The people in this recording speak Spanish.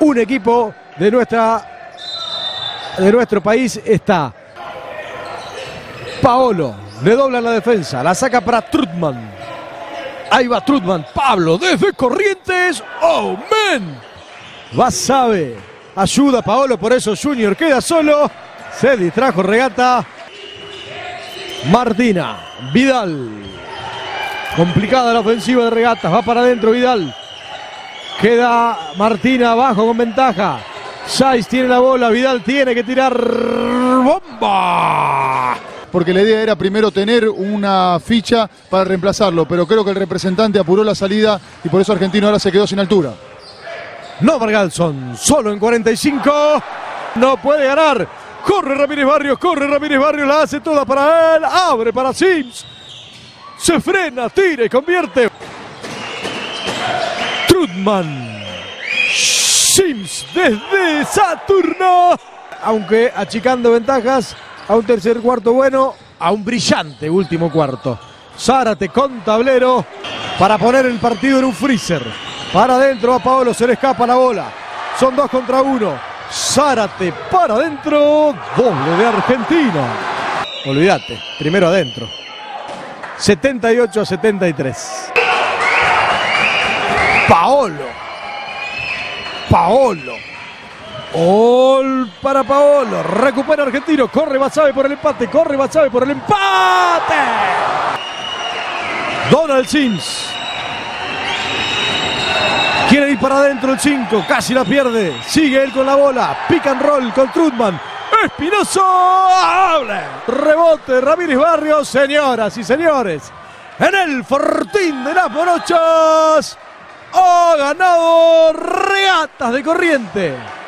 un equipo de nuestro país está. Paolo le dobla la defensa, la saca para Trutman. Ahí va Trutman, Pablo desde Corrientes. ¡Oh, man! Basabe ayuda a Paolo, por eso Junior queda solo. Se distrajo Regata. Martina, Vidal. Complicada la ofensiva de Regatas, va para adentro Vidal. Queda Martina abajo con ventaja. Saiz tiene la bola, Vidal tiene que tirar. ¡Bomba! Porque la idea era primero tener una ficha para reemplazarlo, pero creo que el representante apuró la salida y por eso Argentino ahora se quedó sin altura. No, Bergalson, solo en 45, no puede ganar. Corre Ramírez Barrios, la hace toda para él, abre para Sims. Se frena, tira y convierte. Trutman. Sims desde Saturno. Aunque achicando ventajas a un tercer cuarto bueno, a un brillante último cuarto. Zárate con tablero para poner el partido en un freezer. Para adentro a Paolo, se le escapa la bola. Son 2 contra 1. Zárate para adentro, doble de Argentina. Olvídate, primero adentro. 78-73. Paolo. Gol para Paolo. Recupera Argentino. Corre Basabe por el empate. Donald Sims. Quiere ir para adentro el 5. Casi la pierde. Sigue él con la bola. Pick and roll con Trutman. Espinoso. Rebote Ramírez Barrios. Señoras y señores, en el Fortín de las Morochas ha ganado Regatas de Corrientes.